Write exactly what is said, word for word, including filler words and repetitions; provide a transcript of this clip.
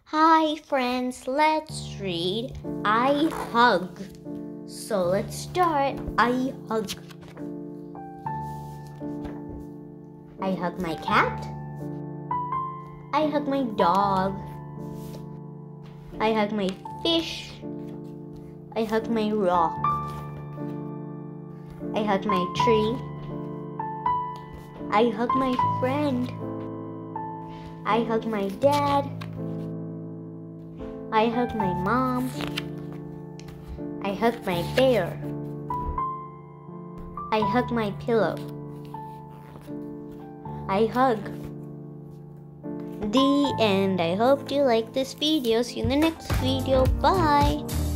Hi friends, let's read I Hug. So let's start. I hug. I hug my cat. I hug my dog. I hug my fish. I hug my rock. I hug my tree. I hug my friend. I hug my dad. I hug my mom. I hug my bear. I hug my pillow. I hug. The end. I hope you like this video. See you in the next video. Bye.